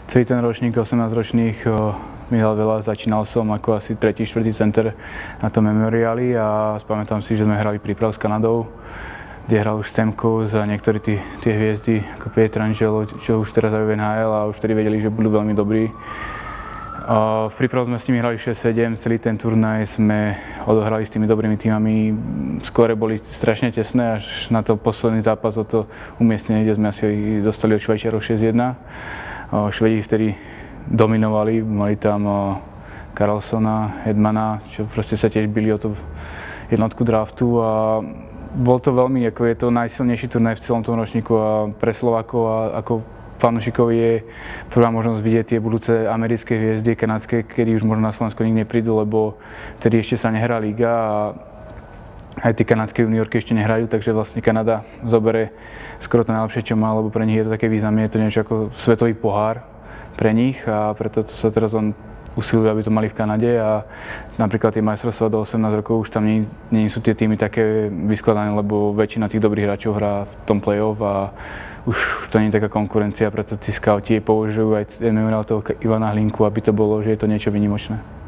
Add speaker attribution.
Speaker 1: Celý ten ročník 18-ročných mi dal veľa. Začínal som ako asi 3., 4. center na tom memoriáli a spamätám si, že sme hrali prípravu s Kanadou, kde hral už Stamkos a niektorí tie hviezdy ako Pietrangelo, čo už teraz aj v NHL a už vtedy vedeli, že budú veľmi dobrí. V prípravu sme s nimi hrali 6-7, celý ten turnaj sme odohrali s tými dobrými tímami. Skóre boli strašne tesné, až na to posledný zápas o to umiestnenie, kde sme asi dostali od Švajčiarov 6-1. Švedi vtedy dominovali, mali tam Karlssona, Hedmana, čo proste sa tiež bili o to jednotku draftu a bol to veľmi, ako je to najsilnejší turnaj v celom tom ročníku a pre Slovákov a ako fanúšikov je prvá možnosť vidieť tie budúce americké hviezdy, kanadské, kedy už možno na Slovensku nikdy neprídu, lebo vtedy ešte sa nehrá liga a aj tie kanadské juniorky ešte nehrajú, takže vlastne Kanada zobere skoro to najlepšie, čo má, lebo pre nich je to také významné, je to niečo ako svetový pohár pre nich a preto sa teraz on usilujú, aby to mali v Kanade a napríklad tie majstrovstvá do 18 rokov už tam nie sú tie týmy také vyskladané, lebo väčšina tých dobrých hráčov hrá v tom play-off a už to nie je taká konkurencia, preto tí skauti používajú aj memoriál toho Ivana Hlinku, aby to bolo, že je to niečo výnimočné.